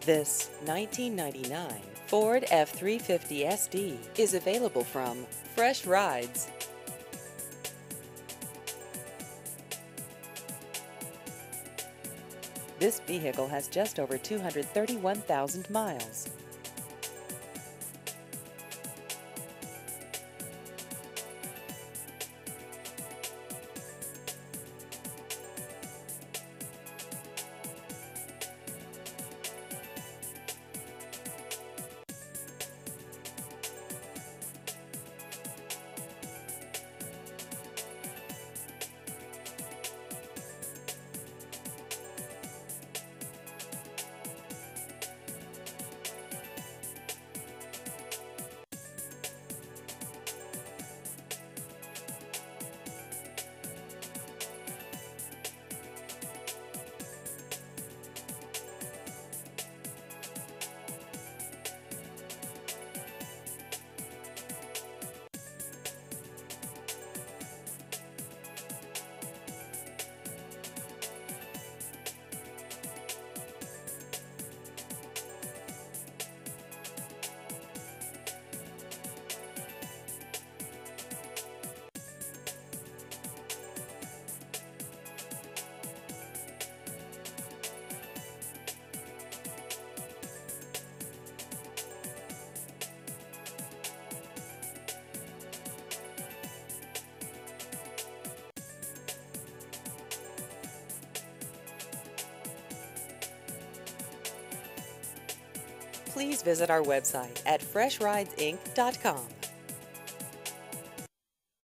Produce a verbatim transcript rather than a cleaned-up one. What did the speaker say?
This nineteen ninety-nine Ford F three fifty S D is available from Fresh Rides. This vehicle has just over two hundred thirty-one thousand miles. Please visit our website at fresh rides inc dot com.